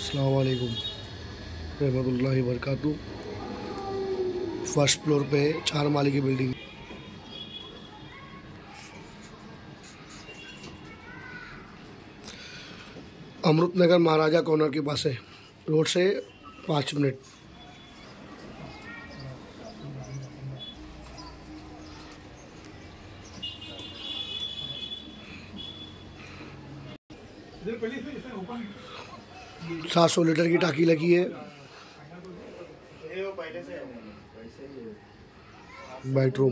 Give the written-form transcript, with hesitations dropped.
अस्सलाम वालेकुम रहमतुल्लाहि बरकातहू। फर्स्ट फ्लोर पे 4 माले की बिल्डिंग। अमृतनगर महाराजा कॉर्नर के पास है, रोड से 5 मिनट। सात 100 लीटर की टाकी लगी है। बेडरूम